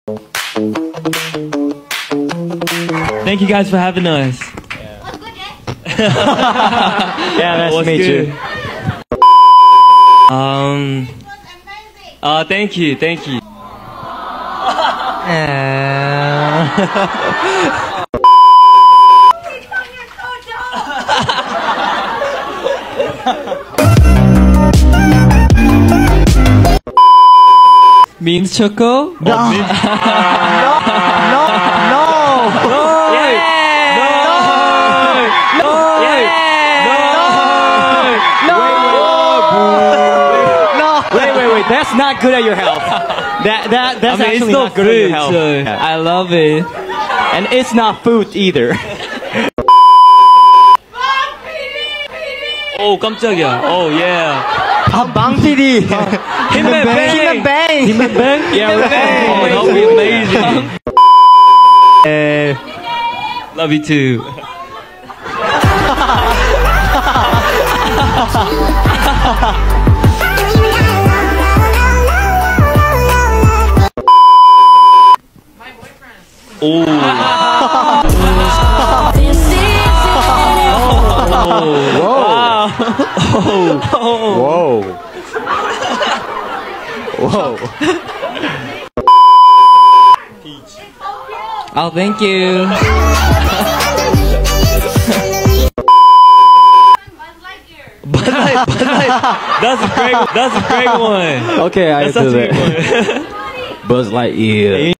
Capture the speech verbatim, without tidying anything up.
Thank you guys for having us. Yeah, nice to meet you. Um. Uh, thank you, thank you. Means choco? No. No. No. No. No. Yeah. No. No. No. No. Wait, wait, wait. That's not good at your health. That that that's I mean, actually it's not good at your health. So I love it. And it's not food either. Oh, 깜짝이야. Oh, yeah. 아, 망피디. 힘맨 bang. 힘맨 bang. 힘맨 bang? Yeah, 힘맨 right. bang. Oh, that would be amazing. Eh. Love you too. Oh. Whoa. Whoa. Oh, thank you. Bud Light, Bud Light. That's a great. That's a great one. Okay, I That's such do a that. good one. Buzz Lightyear.